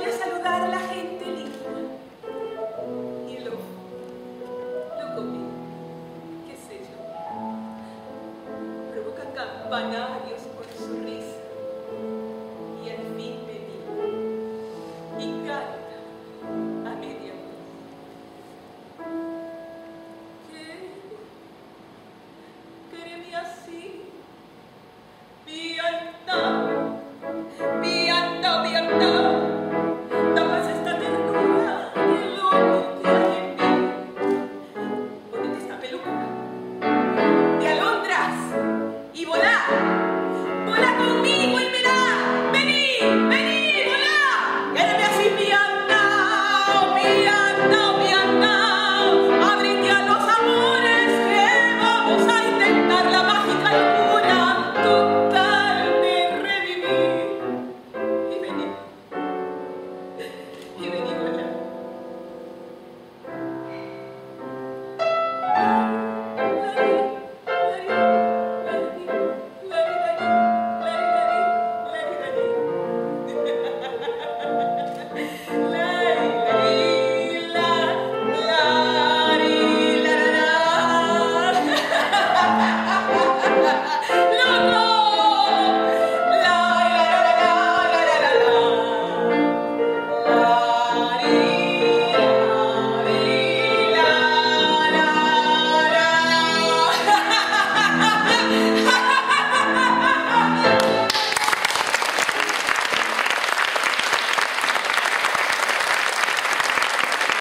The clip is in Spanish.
a saludar a la gente linda. Y lo comí, qué sé yo. Provoca campanarios por su risa. Y al fin vení y canta a media voz. Quéreme así, pianta, pianta, pianta. Tapas esta ternura de loco que hay en mí. Ponete esta peluca de alondras y volá. Volá conmigo y mirá. Vení, vení, volá. Quédame así, pianta, pianta, pianta. Abrite a los amores que vamos a intentar la mágica locura total de revivir. Y vení